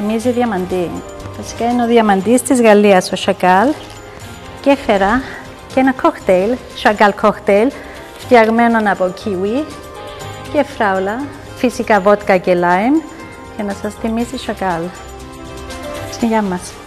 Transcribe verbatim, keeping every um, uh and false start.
θυμίζει διαμαντή. Βασικά είναι ο διαμαντής της Γαλλίας, ο Chagall. Και έφερα και ένα κόκτέιλ, Chagall κόκτέιλ, φτιαγμένο από kiwi και φράουλα, φυσικά βότκα και lime, για να σας θυμίσει Chagall. Στην Ygeia Mas.